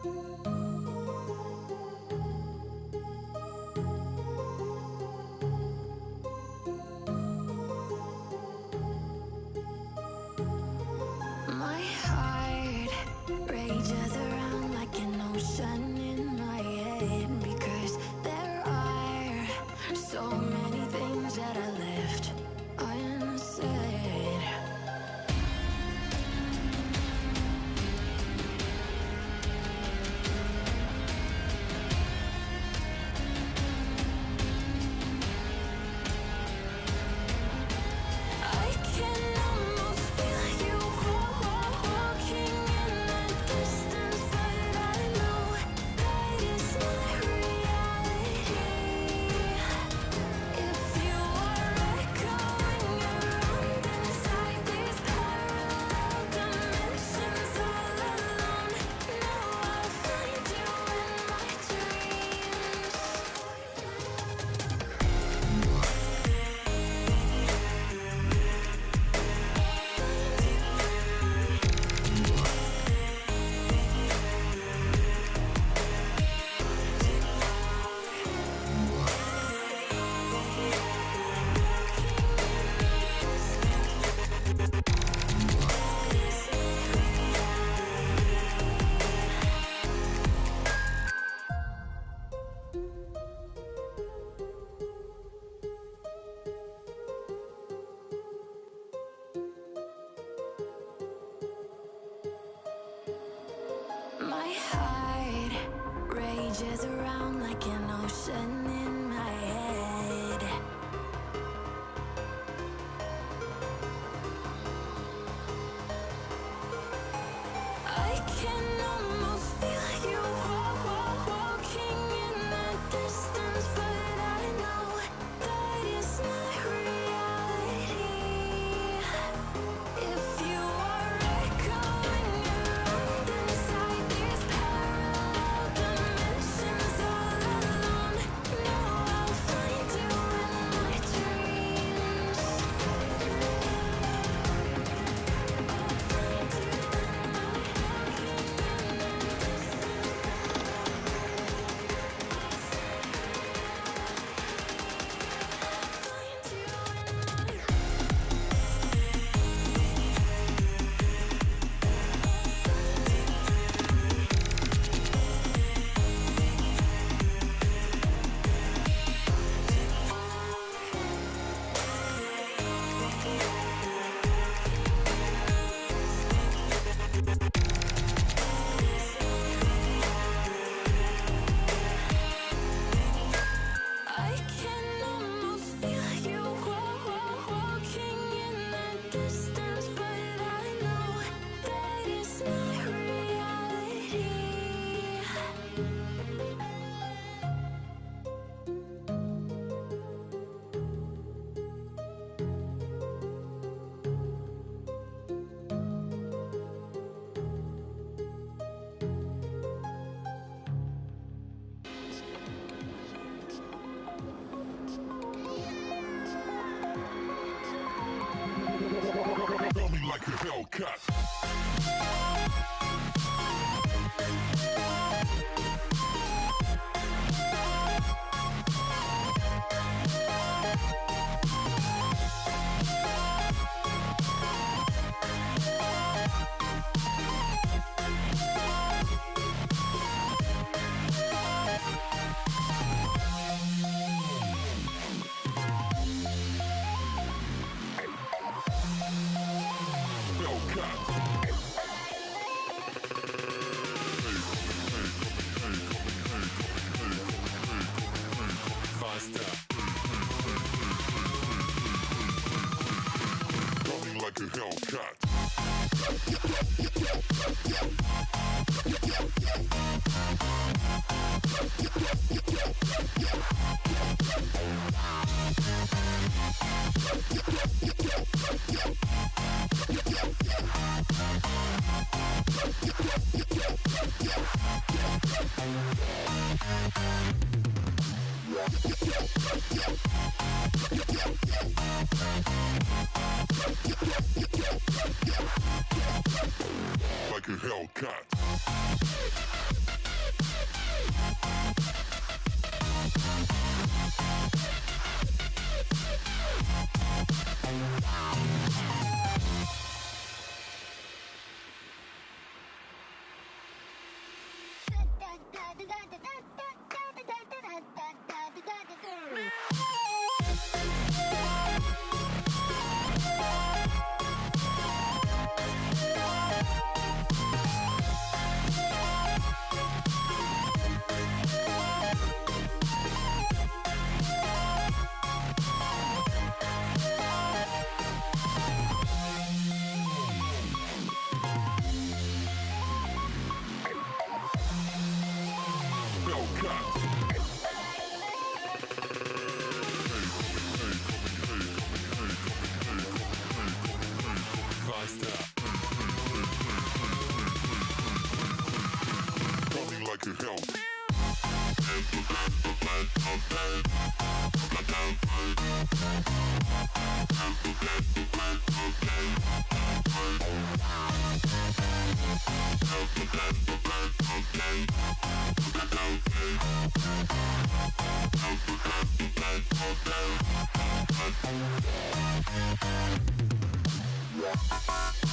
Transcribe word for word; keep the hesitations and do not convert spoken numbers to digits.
My heart rages around like an ocean in my head, because there are so many things that I left unsaid. I can almost feel you walking in the distance, but I know that it's not reality. If you are echoing around inside these parallel dimensions all alone, now I'll find you in my dreams. My heart rages around like an ocean in my head. I can almost feel you walking in the distance, but I know that it's not reality. If you are echoing around inside these parallel dimensions all alone, now I'll find you in my dreams. I'll find you in my I can almost feel you walking in the distance, but I know that it's not reality. Feel me like a Hellcat. Running like a Hellcat. Like a Hellcat. Coming like a Hellcat. Yeah.